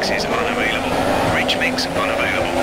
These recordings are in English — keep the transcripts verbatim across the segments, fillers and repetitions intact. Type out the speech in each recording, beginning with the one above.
mix is unavailable. Rich mix unavailable.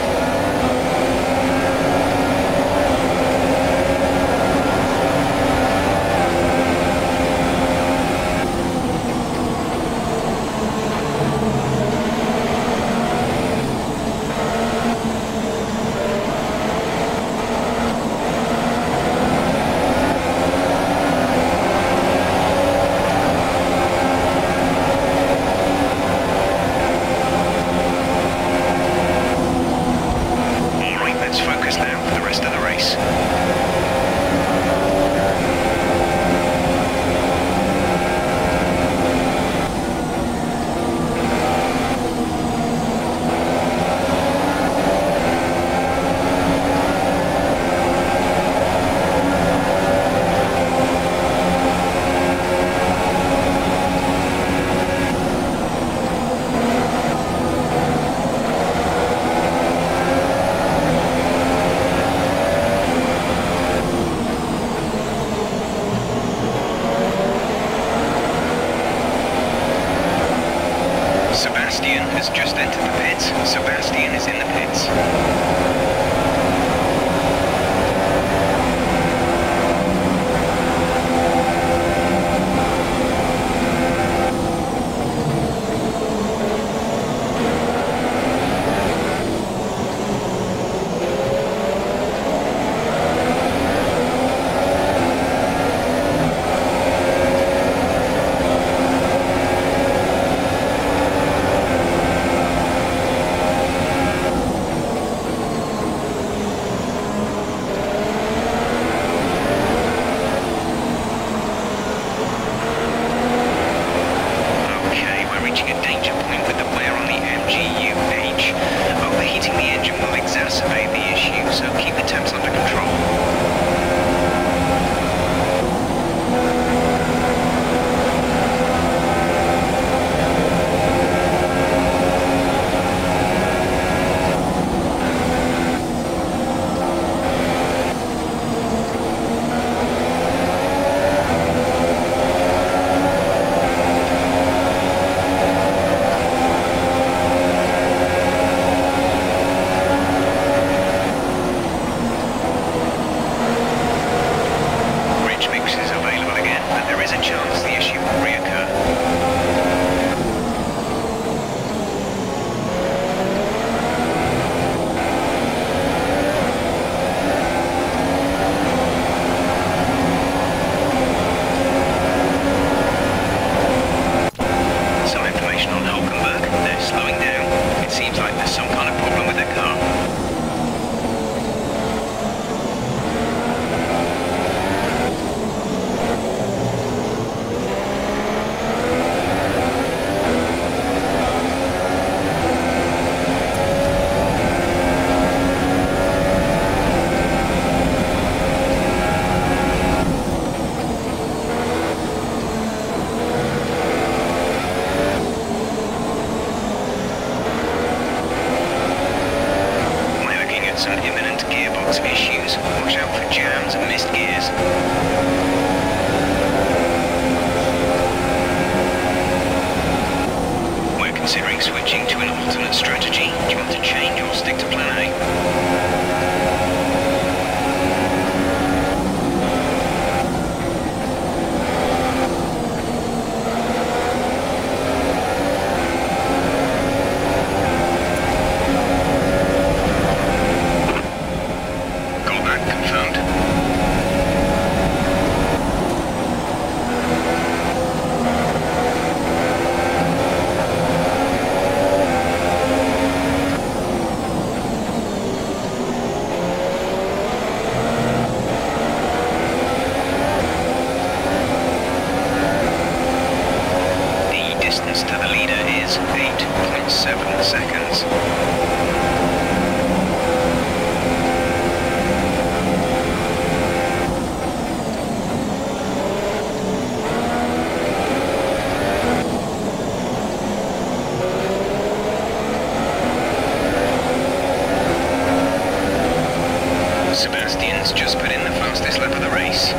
Sebastian has just entered the pits. Sebastian is in the pits. Some imminent gearbox issues. Watch out for jams and missed gears. We're considering switching to an alternate strategy. Do you want to change or stick to plan A? Seconds. Sebastian's just put in the fastest lap of the race.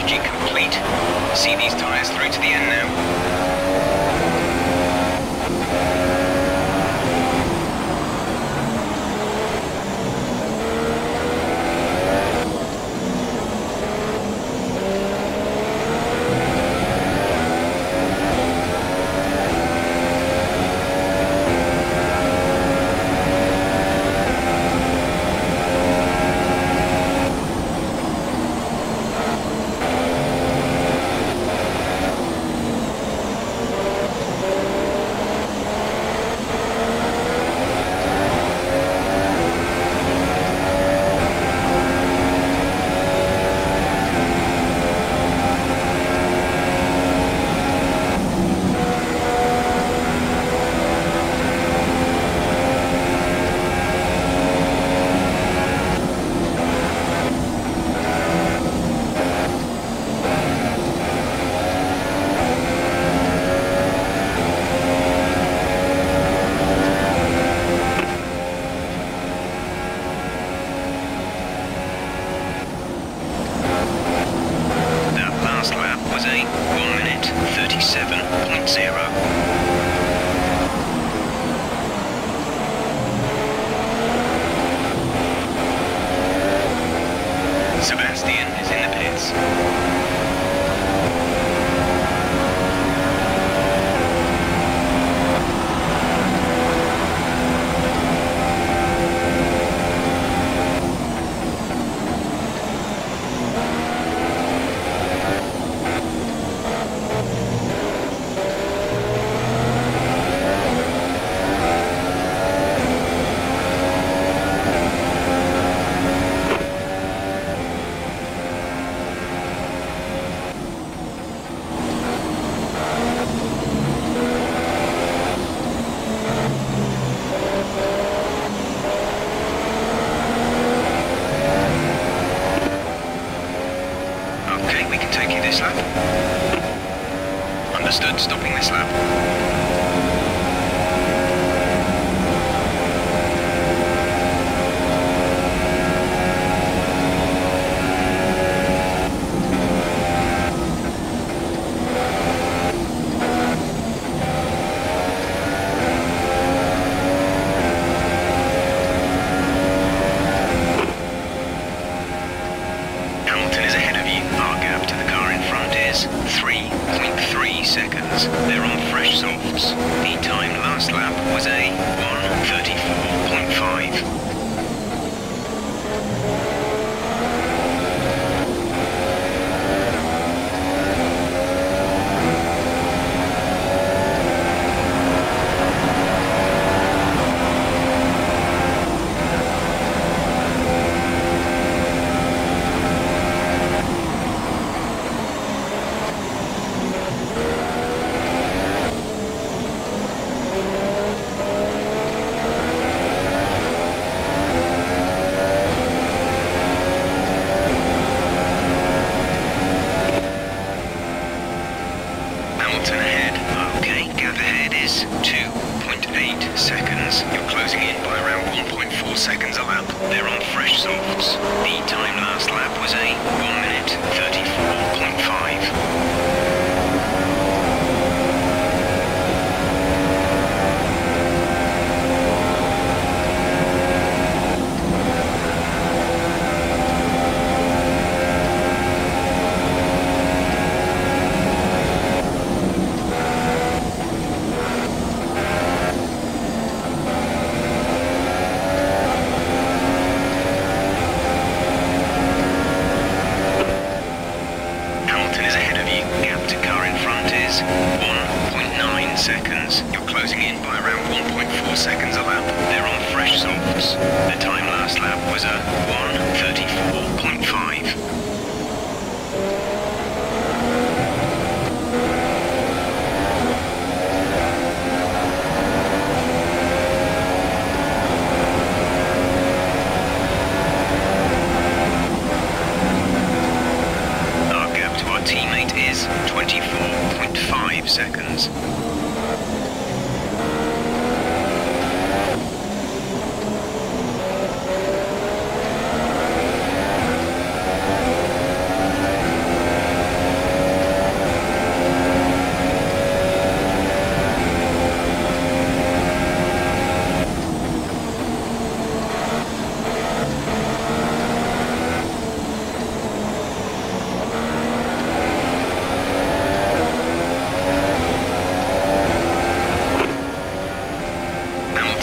strategy complete. See these tyres through to the end now. thirty-seven point zero. Sebastian is in the pits. Okay, we can take you this lap. Understood, stopping this lap. three point three seconds. They're on fresh softs. The time last lap was a one thirty-four point five. Hamilton ahead. Okay, gap ahead is two point eight seconds. You're closing in by around one point four seconds a lap. They're on fresh softs. The time last lap was a one minute thirty-four point five. one point nine seconds. You're closing in by around one point four seconds a lap. They're on fresh softs. The time last lap was a one thirty-four point five. Our gap to our teammate is twenty-four point five seconds.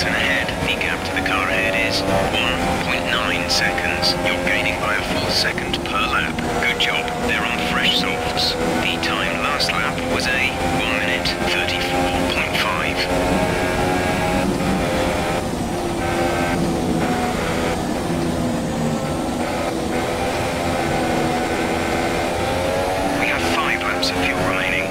Hamilton ahead. The gap to the car ahead is one point nine seconds. You're gaining by a full second per lap. Good job. They're on fresh softs. The time last lap was a one minute thirty-four point five. We have five laps of fuel remaining.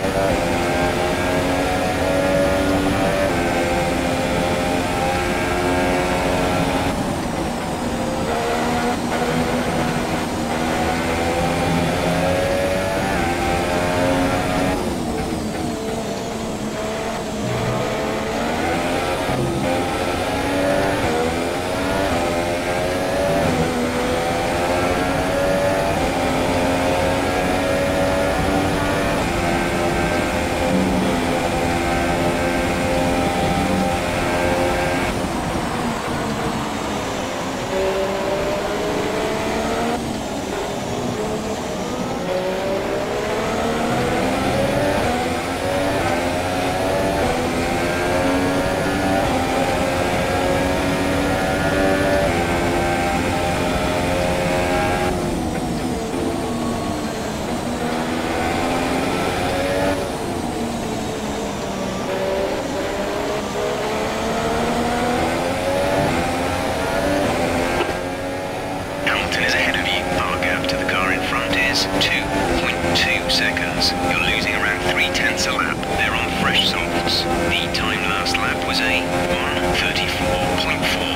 two point two seconds. You're losing around three tenths a lap. They're on fresh softs. The time last lap was a one thirty-four point four.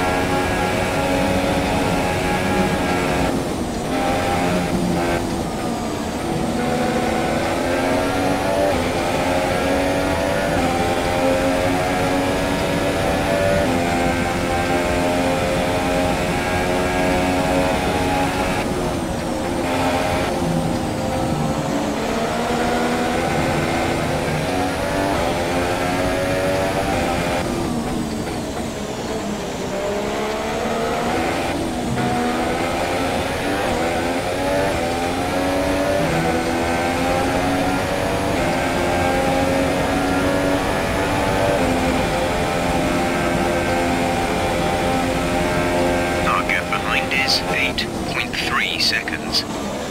eight point three seconds.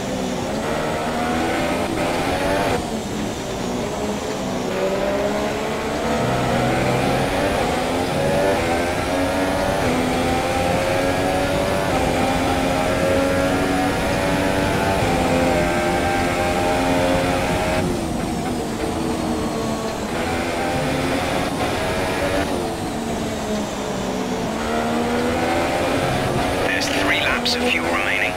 Of fuel remaining.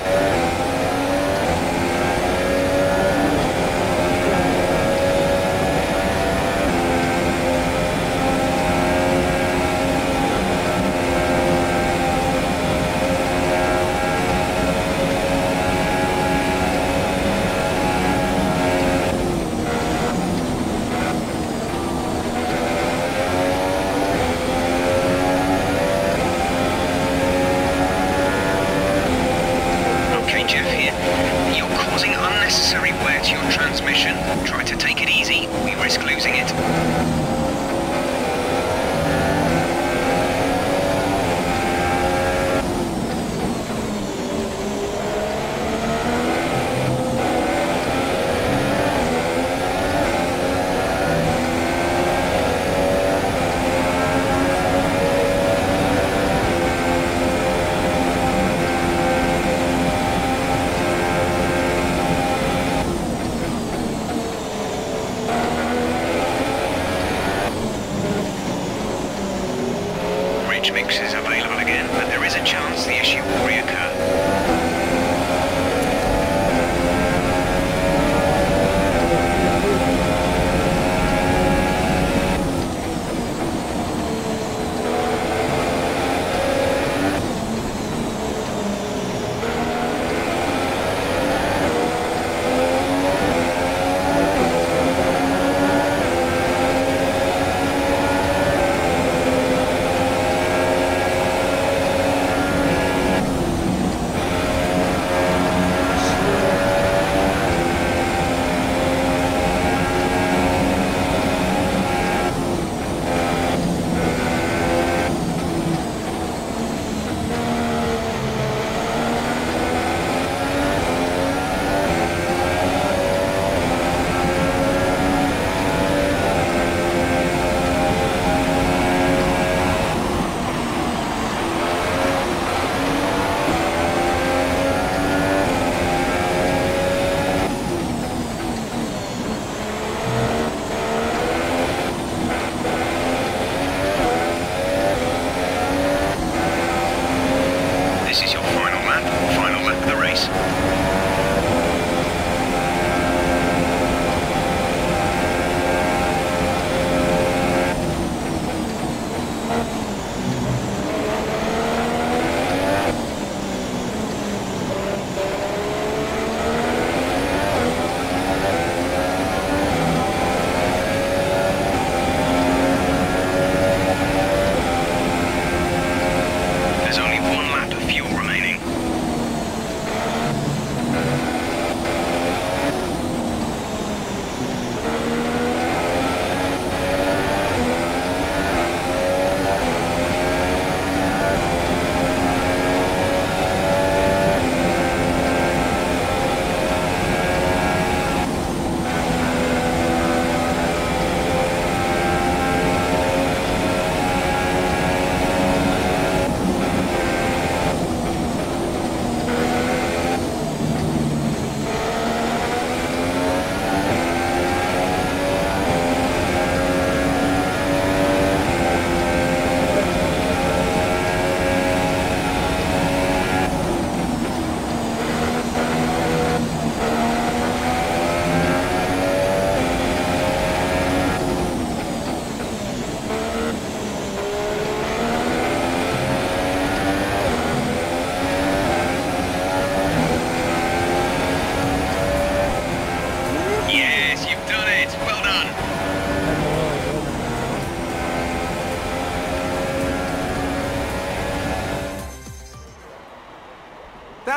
Unnecessary wear to your transmission. Try to take it easy. We risk losing it. Mix is available again, but there is a chance the issue will reoccur.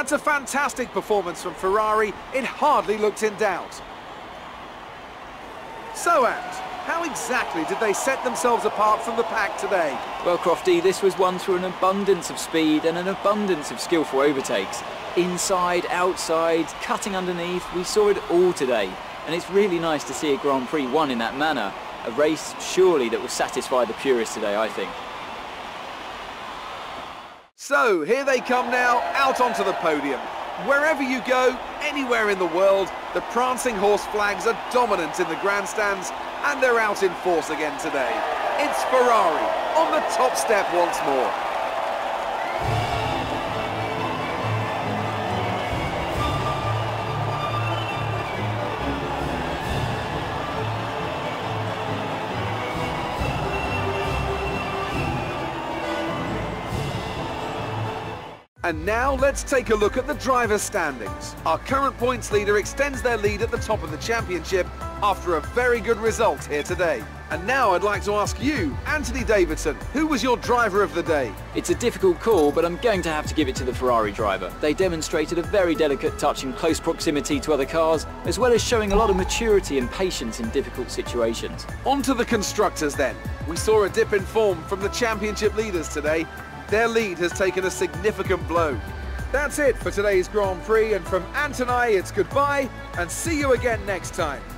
That's a fantastic performance from Ferrari. It hardly looked in doubt. So, Ant, how exactly did they set themselves apart from the pack today? Well, Crofty, this was won through an abundance of speed and an abundance of skillful overtakes. Inside, outside, cutting underneath, we saw it all today. And it's really nice to see a Grand Prix won in that manner. A race, surely, that will satisfy the purists today, I think. So, here they come now, out onto the podium. Wherever you go, anywhere in the world, the prancing horse flags are dominant in the grandstands, and they're out in force again today. It's Ferrari on the top step once more. And now let's take a look at the driver's standings. Our current points leader extends their lead at the top of the championship after a very good result here today. And now I'd like to ask you, Anthony Davidson, who was your driver of the day? It's a difficult call, but I'm going to have to give it to the Ferrari driver. They demonstrated a very delicate touch in close proximity to other cars, as well as showing a lot of maturity and patience in difficult situations. On to the constructors then. We saw a dip in form from the championship leaders today. Their lead has taken a significant blow. That's it for today's Grand Prix, and from Ant and I, it's goodbye, and see you again next time.